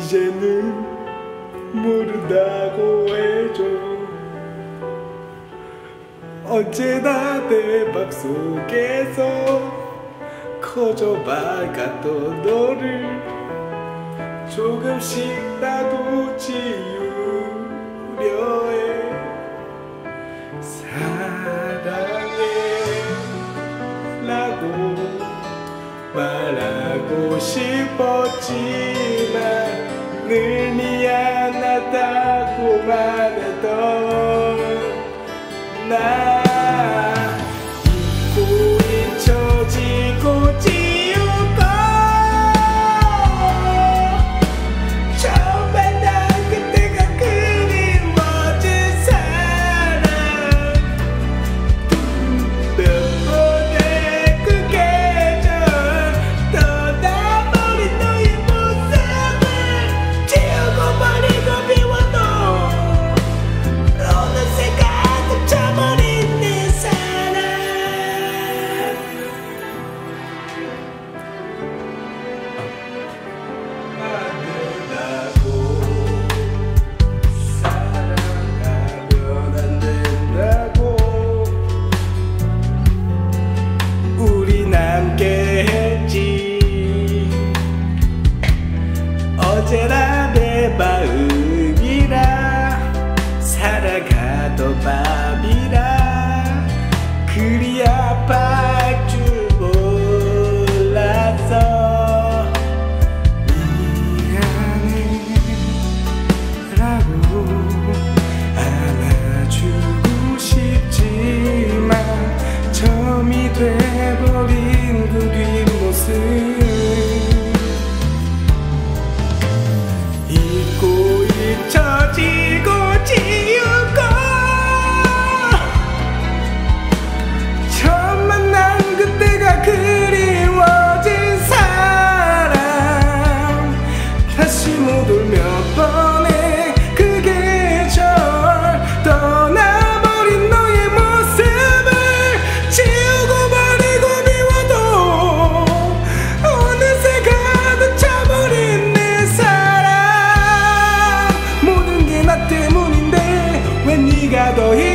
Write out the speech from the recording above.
이제는 모른다고 해줘. 언제나 내 맘속에서 커져봐갔던 너를 조금씩 나도 지우려 해. 사랑해 라고 말하고 싶었지만 늘 미안하다고만 했던 나 잊고 잊혀지고 지우고 처음 만난 그때가 그리워진 사람 몇 번의 그 계절 떠나버린 너의 모습을 지우고 버리고 비워도 어느새 가득 차버린 내 사랑. 안 된다고 사랑하면 안 된다고 우린 함께 했지. 어제나 내 마음이라 살아가던 밤이라 그리 아파할 줄 몰랐어. 미안해 라고 안아주고 싶지만 점이 돼버린 그 뒷모습 잊고 잊혀지고 지우고 처음 만난 그때가 그리워진 사람 다시 못 올 몇 번의 그 계절 떠나버린 너의 모습을 지우고 버리고 비워도 어느새 가득 차버린 내 사랑. 모든 게 나 때문인데 왜 네가 더